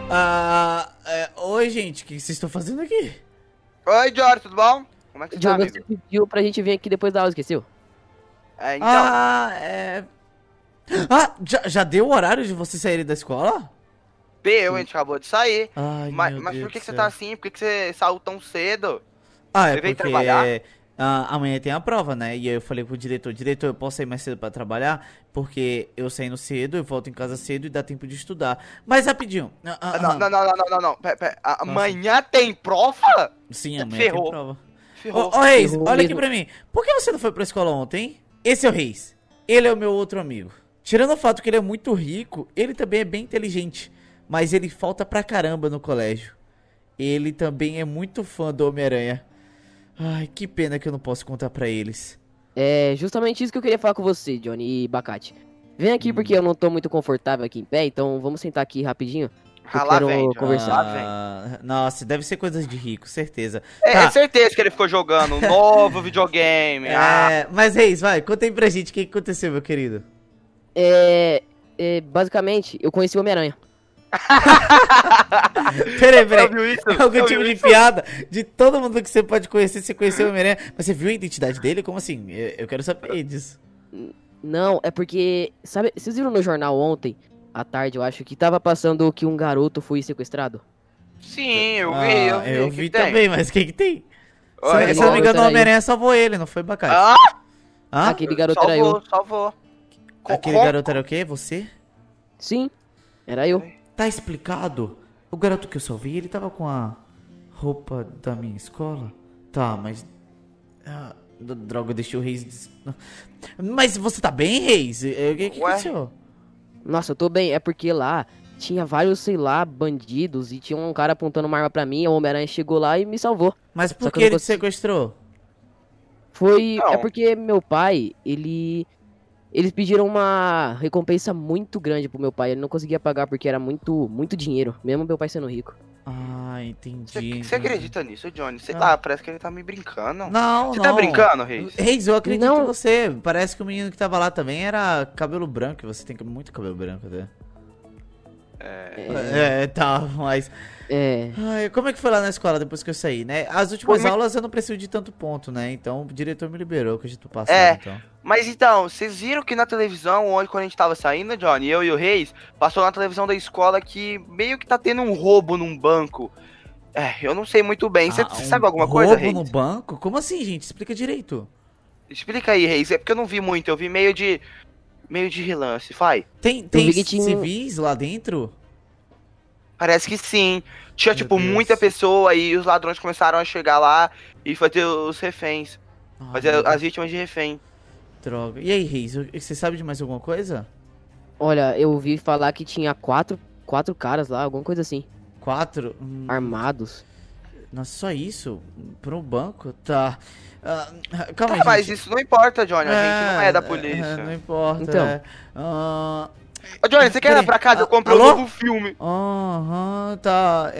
Oi, gente, o que vocês estão fazendo aqui? Oi, Jory, tudo bom? Como é que você tá, Diogo, amigo? você pediu pra gente vir aqui depois da aula, esqueceu? Então, Ah, é... já deu o horário de vocês saírem da escola? a gente acabou de sair. Ai, Mas, meu mas Deus por que do você céu. tá assim? Por que você saiu tão cedo? Ah, é Você veio porque trabalhar? amanhã tem a prova, né? E aí eu falei pro diretor, eu posso sair mais cedo pra trabalhar? Porque eu saindo cedo, eu volto em casa cedo e dá tempo de estudar. Mas rapidinho. Não. Amanhã tem prova? Sim, amanhã Ferrou. tem prova. Ferrou. Ô, Reis, Ferrou olha aqui mesmo. pra mim. Por que você não foi pra escola ontem? Esse é o Reis. Ele é o meu outro amigo. Tirando o fato que ele é muito rico, ele também é bem inteligente. Mas ele falta pra caramba no colégio. Ele também é muito fã do Homem-Aranha. Ai, que pena que eu não posso contar pra eles. É justamente isso que eu queria falar com você, Johnny e Bacate. Vem aqui porque eu não tô muito confortável aqui em pé, então vamos sentar aqui rapidinho. Eu Lá quero vem, Johnny. conversar. Nossa, deve ser coisas de rico, certeza. É certeza que ele ficou jogando um novo videogame. Mas Reis, vai, conta aí pra gente o que aconteceu, meu querido. Basicamente, eu conheci o Homem-Aranha. Peraí. Você viu isso? É algum Você tipo viu de isso? piada de todo mundo que você pode conhecer, você conheceu o Homem-Aranha. Mas você viu a identidade dele? Como assim? Eu quero saber disso. Não, é porque, sabe, vocês viram no jornal ontem, à tarde, eu acho, que tava passando que um garoto foi sequestrado? Sim, eu vi. Eu Que vi tem? também, mas o que tem? Oi, Se eu não me engano, o Peraí. Homem-Aranha salvou ele, não foi Bacate? Hã? Aquele garoto era eu. Salvou. Aquele garoto era o quê? Você? Sim, era eu. Tá explicado. O garoto que eu salvei, ele tava com a roupa da minha escola? Tá, mas... droga, eu deixei o Reis... Mas você tá bem, Reis? O que Ué? aconteceu? Nossa, eu tô bem, é porque lá tinha vários, sei lá, bandidos e tinha um cara apontando uma arma pra mim, o Homem-Aranha chegou lá e me salvou. Mas Só por que que eu não ele te consegui- sequestrou? É Não. porque meu pai, eles pediram uma recompensa muito grande pro meu pai, ele não conseguia pagar porque era muito, muito dinheiro, mesmo meu pai sendo rico. Ah, entendi. Você entendi. acredita nisso, Johnny? Sei Não. lá, parece que ele tá me brincando. Não, Você não. tá brincando, Reis? Reis, eu acredito Não. em você. Parece que o menino que tava lá também era cabelo branco. E você tem muito cabelo branco até. Tá, mas... É, Ai, como é que foi lá na escola depois que eu saí, né? As últimas Foi muito- aulas eu não preciso de tanto ponto, né? Então o diretor me liberou, que a gente passado, então. Mas então, vocês viram que na televisão, onde quando a gente tava saindo, Johnny, eu e o Reis, passou na televisão da escola que meio que tá tendo um roubo num banco. Eu não sei muito bem. Você sabe alguma coisa, roubo Reis? no banco? Como assim, gente? Explica direito. Explica aí, Reis. É porque eu não vi muito, eu vi meio de relance, vai. Tem vi que tinha- civis lá dentro? Parece que sim. Tinha, Meu tipo, Deus. muita pessoa e os ladrões começaram a chegar lá e fazer os reféns. Ai, Fazer meu Deus, as vítimas de refém. droga. E aí, Reis, você sabe de mais alguma coisa? olha, eu ouvi falar que tinha quatro caras lá, alguma coisa assim, 4? armados. Nossa, só isso? Pra um banco? Tá. Calma aí, Mas gente. isso não importa, Johnny. A gente não é da polícia. Não importa. Então. Ô, Johnny, você quer ir lá pra casa? Eu comprei um Alô? novo filme. Aham, tá.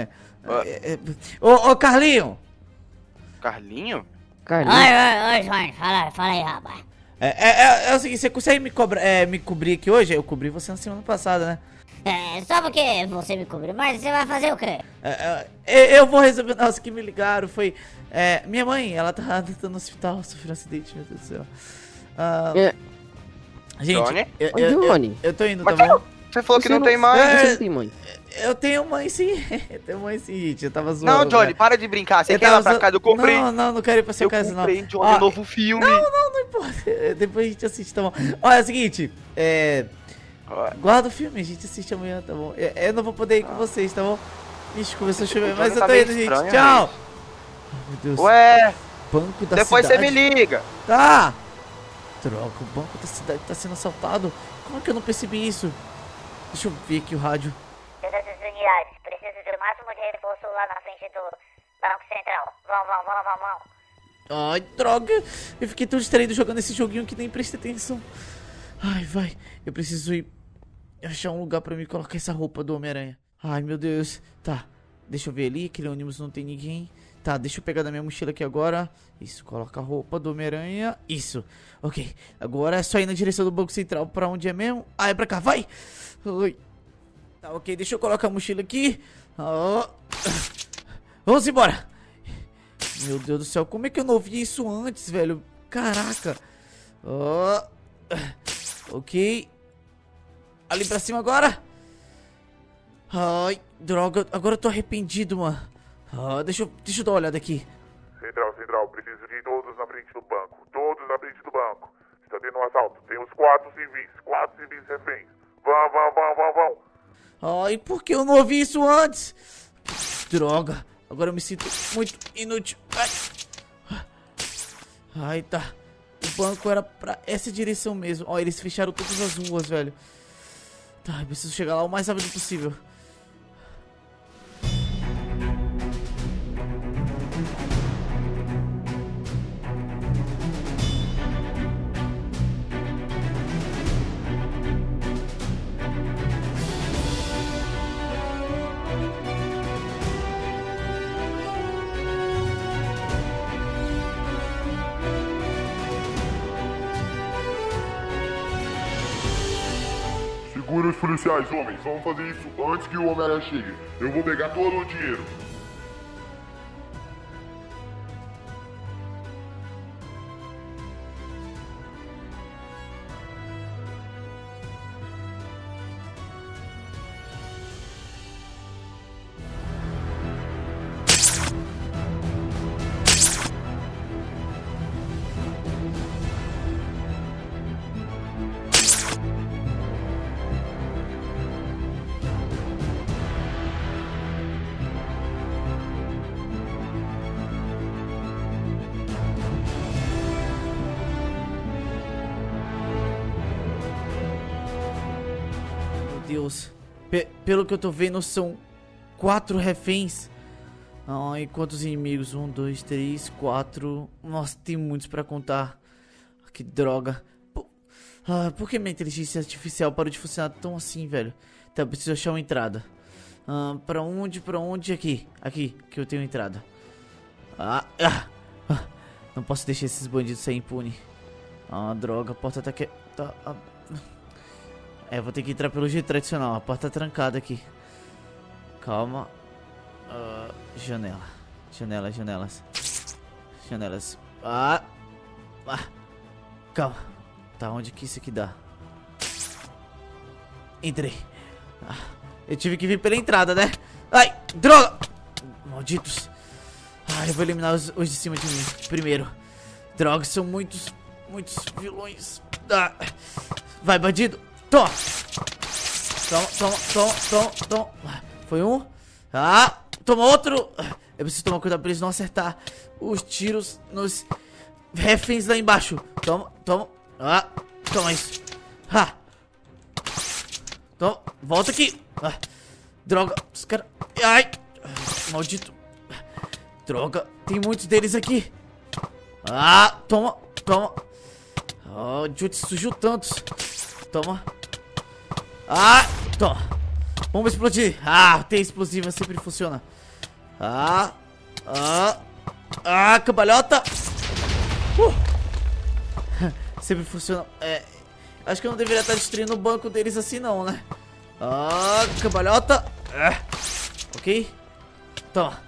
Ô, Carlinho! Carlinho? Carlinhos. Oi, Johnny, fala aí, rapaz. É o seguinte, você consegue me cobrir aqui hoje? Eu cobri você na semana passada, né? Só porque você me cobriu, mas você vai fazer o quê? Eu vou resolver. Nossa, que me ligaram. Foi. Minha mãe, ela tá no hospital, sofreu um acidente, meu Deus do céu. É. Gente, Johnny? Johnny? eu tô indo, Mas tá bom? Você falou que Você não tem mais. É. Você não tem mãe. Eu tenho mãe sim. Eu tenho mãe sim, gente. Eu tava zoando. Não, Johnny, né? para de brincar. Você Eu quer ir lá tava pra zo- casa? Eu comprei. Não quero ir pra sua Eu casa, não. comprei, Johnny, Ó, um novo filme. Não importa. Depois a gente assiste, tá bom? Olha, é o seguinte, guarda o filme, a gente assiste amanhã, tá bom? Eu não vou poder ir com vocês, tá bom? Ixi, começou a chover, O mas Johnny eu tá tô meio indo, gente. estranho, Tchau! Reis. Ai, meu Deus. Ué, Banco da depois você cidade. me liga. Tá! Droga, o banco da cidade tá sendo assaltado. Como é que eu não percebi isso? Deixa eu ver aqui o rádio. Todas as unidades, precisa do máximo de reforço lá na frente do Banco Central. Vão. Ai, droga! Eu fiquei tão distraído jogando esse joguinho que nem prestei atenção. Ai, vai. Eu preciso ir achar um lugar pra me colocar essa roupa do Homem-Aranha. Ai, meu Deus. Tá, deixa eu ver ali. Aquele ônibus não tem ninguém. Tá, deixa eu pegar da minha mochila aqui agora. Isso, coloca a roupa do Homem-Aranha. Isso, ok. Agora é só ir na direção do Banco Central. Pra onde é mesmo? Ah, é pra cá, vai! Oi. Tá, ok, deixa eu colocar a mochila aqui. Vamos embora. Meu Deus do céu, como é que eu não vi isso antes, velho? Caraca. Ok. Ali pra cima agora. Ai, droga. Agora eu tô arrependido, mano. Deixa eu dar uma olhada aqui. Central, preciso de todos na frente do banco. Todos na frente do banco. Está tendo um assalto. Temos 4 civis reféns. Vão. Ai, por que eu não ouvi isso antes? Droga. Agora eu me sinto muito inútil. Ai, tá. O banco era pra essa direção mesmo. Ó, eles fecharam todas as ruas, velho. Tá, eu preciso chegar lá o mais rápido possível. Segura os policiais, homens. Vamos fazer isso antes que o Homem-Aranha chegue. Eu vou pegar todo o dinheiro. Deus. Pelo que eu tô vendo, são 4 reféns. Ai, quantos inimigos? 1, 2, 3, 4. Nossa, tem muitos pra contar. Que droga. Por que minha inteligência artificial parou de funcionar tão assim, velho? Tá, eu preciso achar uma entrada. Pra onde? Aqui que eu tenho entrada. Não posso deixar esses bandidos sair impune. Droga, a porta tá aqui. Vou ter que entrar pelo jeito tradicional. A porta tá trancada aqui. Calma. Janelas. Calma. Tá, onde que isso aqui dá? Entrei. Eu tive que vir pela entrada, né? Ai, droga! Malditos. Eu vou eliminar os de cima de mim primeiro. Droga, são muitos vilões. Vai, bandido. Toma. Foi um. Toma outro. Eu preciso tomar cuidado pra eles não acertar os tiros nos reféns lá embaixo. Toma. Toma isso. Toma. Volta aqui. Droga. Os caras. Ai. Maldito. Droga. Tem muitos deles aqui. Toma. O Jutsu sujou tantos. Toma. Toma. Bomba explodir. Tem explosiva, sempre funciona. Cambalhota. Sempre funciona. Acho que eu não deveria estar destruindo o banco deles assim não, né? Cambalhota. Ok. Toma.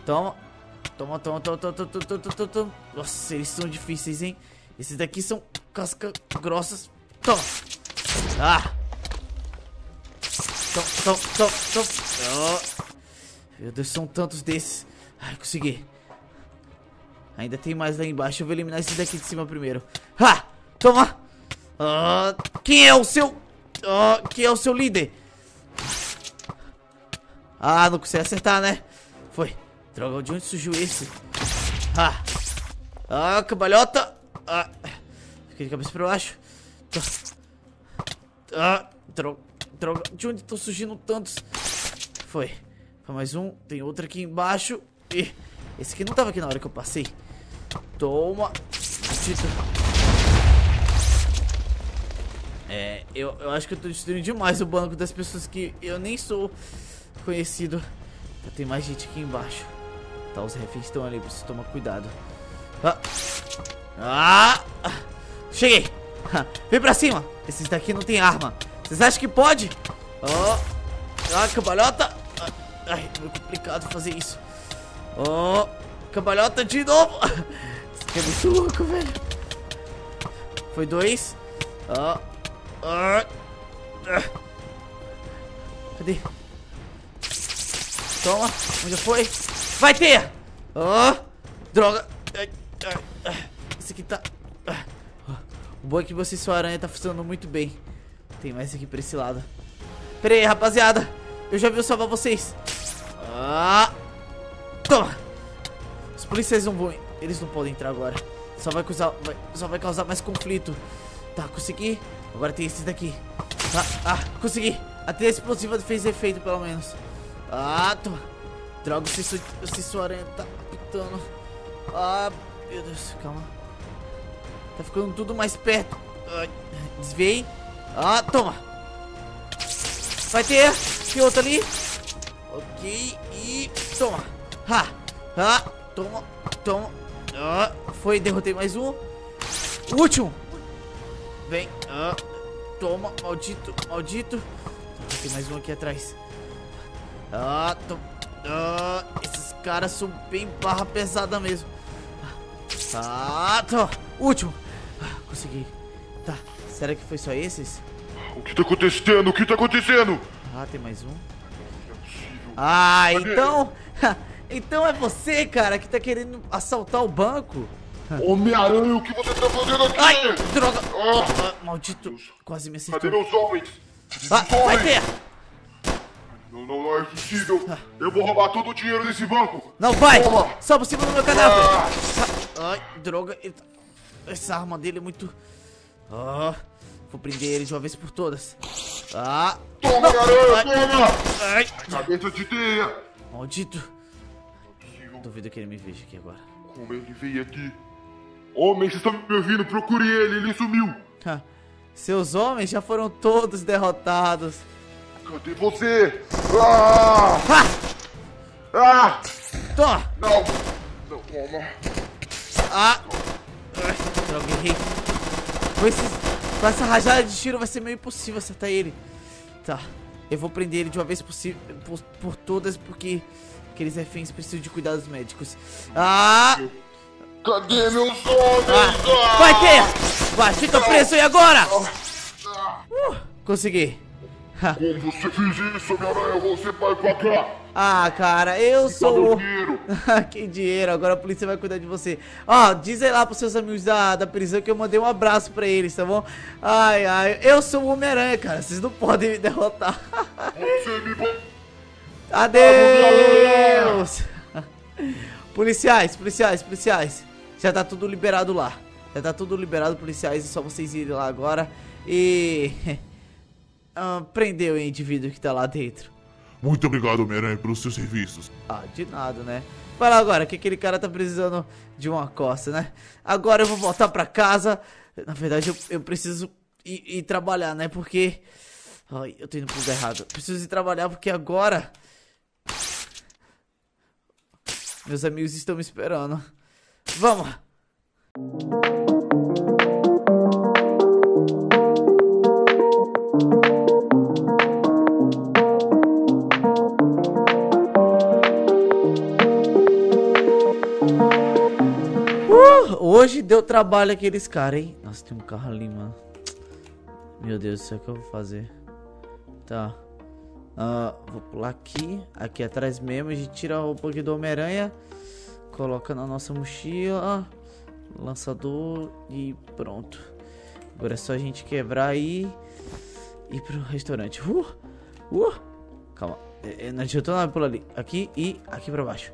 Nossa, eles são difíceis, hein? Esses daqui são cascas grossas. Toma. Meu Deus, são tantos desses. Consegui. Ainda tem mais lá embaixo. Eu vou eliminar esses daqui de cima primeiro. Toma. Quem é o seu... quem é o seu líder? Não consegui acertar, né? Foi. Droga, de onde surgiu esse? Cambalhota. Fiquei de cabeça pra baixo. Droga, de onde estão surgindo tantos? Foi mais um, tem outro aqui embaixo. E esse aqui não tava aqui na hora que eu passei. Toma. Eu acho que eu tô destruindo demais o banco das pessoas que eu nem sou conhecido. Tem mais gente aqui embaixo. Tá, os reféns estão ali, preciso tomar cuidado. Cheguei. Vem pra cima. Esses daqui não tem arma. Vocês acham que pode? Ah, cambalhota. Ai, é muito complicado fazer isso. Oh, cambalhota de novo. Isso aqui é muito louco, velho. Foi 2. Cadê? Toma, onde foi? Vai ter! Droga! Esse aqui tá... O bom é que você e sua aranha tá funcionando muito bem. Tem mais aqui pra esse lado. Pera aí, rapaziada. Eu já vim salvar vocês. Toma! Os policiais não vão... Eles não podem entrar agora. Só vai causar mais conflito. Tá, consegui. Agora tem esses daqui. Consegui. A trilha explosiva fez efeito, pelo menos. Toma. Droga, se sua aranha tá apitando. Meu Deus, calma. Tá ficando tudo mais perto. Desviei. Toma. Vai ter. Tem outro ali. Ok. E toma. Toma. Foi, derrotei mais um. O último. Vem. Toma, maldito. Tem mais um aqui atrás. Esses caras são bem barra pesada mesmo. Toma. Último. Consegui. Tá, será que foi só esses? O que tá acontecendo? O que tá acontecendo? Tem mais um. Cadê? Então é você, cara, que tá querendo assaltar o banco. Homem-Aranha, o que você tá fazendo aqui? Ai, droga. Maldito, quase me acertou. Cadê meus homens? Vai ter. Não é possível. Eu vou roubar todo o dinheiro desse banco. Não vai. Toma. Só por cima do meu cadáver. Ai, droga. Essa arma dele é muito... Vou prender ele de uma vez por todas. Toma, garoto, toma. Ai. Cabeça de teia. Maldito. Duvido que ele me veja aqui agora. Como ele veio aqui? Homem, vocês estão me ouvindo? Procure ele sumiu. Seus homens já foram todos derrotados. Cadê você? Toma. Não, toma. Droga, errei. Com essa rajada de tiro vai ser meio impossível acertar ele. Tá, eu vou prender ele de uma vez por todas, porque aqueles reféns precisam de cuidados médicos. Cadê meus homens? Vai ter! Vai, fica preso aí agora! Consegui. Como você fez isso, Homem-Aranha? Você vai pagar. Cara, eu sou... dinheiro. Que dinheiro, agora a polícia vai cuidar de você. Diz aí lá pros seus amigos da prisão que eu mandei um abraço pra eles, tá bom? Eu sou o Homem-Aranha, cara, vocês não podem me derrotar. Você me... Adeus! Policiais. Já tá tudo liberado lá. Já tá tudo liberado, policiais. É só vocês irem lá agora e... prender o indivíduo que tá lá dentro. Muito obrigado, Homem-Aranha, pelos seus serviços. De nada, né? Vai lá agora, que aquele cara tá precisando de uma costa, né? Agora eu vou voltar pra casa. Na verdade, eu preciso ir trabalhar, né? Porque... eu tô indo pro lugar errado. Preciso ir trabalhar porque agora... meus amigos estão me esperando. Vamos! Hoje deu trabalho aqueles caras, hein? Nossa, tem um carro ali, mano. Meu Deus do céu, o que eu vou fazer? Tá. Vou pular aqui. Aqui atrás mesmo. A gente tira a roupa aqui do Homem-Aranha. Coloca na nossa mochila. Lançador. E pronto. Agora é só a gente quebrar aí. E ir pro restaurante. Calma. Não adiantou nada por ali. Aqui e aqui pra baixo.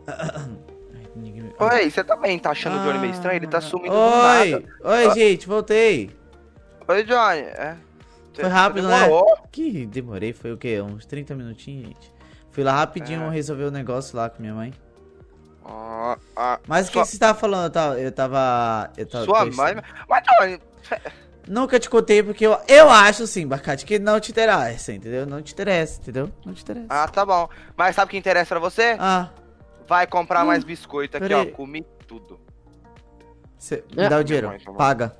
Oi, você também tá achando o Johnny meio estranho? Ele tá sumindo do nada. Oi, gente, voltei. Oi, Johnny. Foi rápido, né? Que demorei, foi o quê? Uns 30 minutinhos, gente. Fui lá rapidinho resolver o negócio lá com minha mãe. Mas o que você tava falando? Eu tava sua mãe? Mas, Johnny... Nunca te contei porque eu acho, sim, Bacate, que não te interessa, entendeu? Não te interessa, entendeu? Não te interessa. Tá bom. Mas sabe o que interessa pra você? Vai comprar mais biscoito aqui, ó. Comi tudo. Me dá o dinheiro. Paga.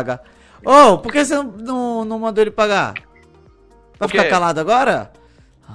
Por que você não mandou ele pagar? Vai ficar calado agora?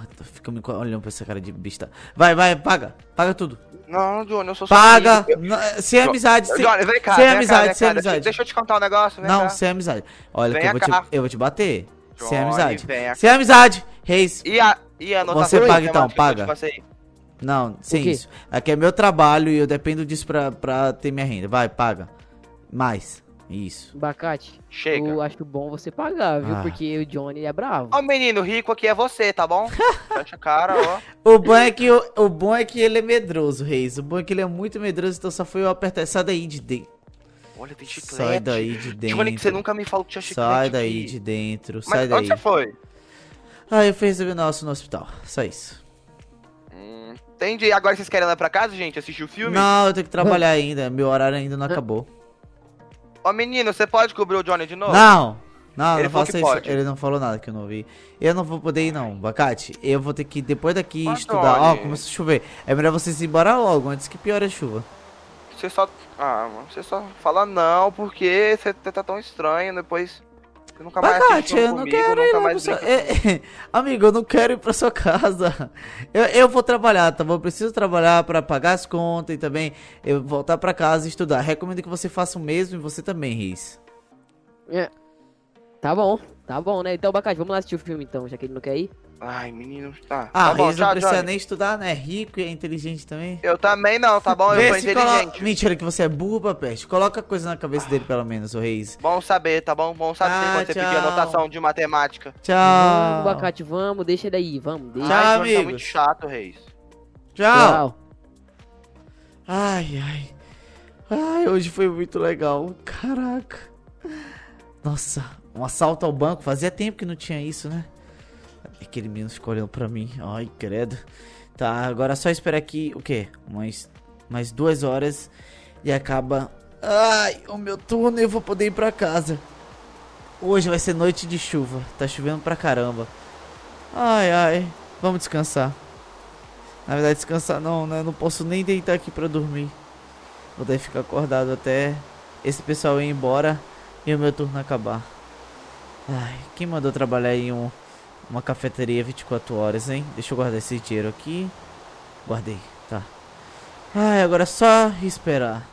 fica me olhando pra essa cara de besta. Vai, paga. Paga tudo. Não, Johnny, eu sou só Paga! amigo. Sem amizade, Johnny, vem cá, sem vem amizade, cá, sem vem cá. amizade. Deixa eu te contar um negócio, vem Não, cá. sem amizade. Olha que Venha cá. eu vou te bater. Sem Johnny, amizade. venha. Sem amizade. Reis. E a anotação Você de paga então, matemática que eu te paga. passei? Não, sem quê? isso. Aqui é meu trabalho e eu dependo disso pra ter minha renda. Vai, paga. Mais. Isso. Abacate, Chega. eu acho bom você pagar, viu? Ah. Porque o Johnny é bravo. Ó, menino, rico aqui é você, tá bom? Fecha a cara, ó. O bom é que ele é medroso, Reis. O bom é que ele é muito medroso, então só foi eu apertar. Sai daí de dentro. Olha, tem chiclete. Sai daí de dentro. Johnny, que você nunca me falou que tinha chiclete Sai daí aqui. de dentro. Mas Sai daí. onde você foi? Ah, eu fui receber nosso no hospital. Só isso. Entendi. Agora vocês querem ir lá pra casa, gente? Assistir o filme? Não, eu tenho que trabalhar ainda. Meu horário ainda não acabou. Ó, menino, você pode cobrir o Johnny de novo? Não, Ele não falou faça que isso. pode. Ele não falou nada que eu não ouvi. Eu não vou poder ir não, Bacate. Eu vou ter que, depois daqui, Mas, estudar. Ó, Johnny. começou a chover. É melhor vocês ir embora logo, antes que piore a chuva. Você só... Ah, mano, você só fala não, porque você tá tão estranho, depois... Você nunca mais assiste Bacate, filme eu não comigo, quero ir nunca lá mais pra sua... brinca. Amigo, eu não quero ir pra sua casa. Eu vou trabalhar, tá bom? Eu preciso trabalhar pra pagar as contas e também eu voltar pra casa e estudar. Recomendo que você faça o mesmo e você também, Riz. É. Tá bom, né? Então, Abacate, vamos lá assistir o filme então, já que ele não quer ir. Ai, menino, tá. Ah, Tá bom, Riz não tchau, precisa Johnny. nem estudar, né? É rico e é inteligente também. Eu também não, tá bom? Eu Vê sou se coloca... inteligente. Mentira que você é burro, Papete. Coloca coisa na cabeça dele, pelo menos, o Reis. Bom saber, tá bom? Bom saber Ah, quando você pedir tchau. anotação de matemática. Vamos, Tchau. Abacate, vamos, deixa daí, vamos, deixa. Tchau, Ai, Johnny, tá amigos. muito chato, Reis. Tchau. Ai, hoje foi muito legal. Caraca. Nossa, um assalto ao banco. Fazia tempo que não tinha isso, né? Aquele menino ficou olhando pra mim. Ai, credo. Tá, agora é só esperar aqui, o quê? Mais 2 horas e acaba... Ai, o meu turno e eu vou poder ir pra casa. Hoje vai ser noite de chuva. Tá chovendo pra caramba. Ai, vamos descansar. Na verdade, descansar não, né? Eu não posso nem deitar aqui pra dormir. Vou ter que ficar acordado até esse pessoal ir embora e o meu turno acabar. Ai, quem mandou trabalhar em uma cafeteria 24 horas, hein? Deixa eu guardar esse dinheiro aqui. Guardei, tá. Ai, agora é só esperar.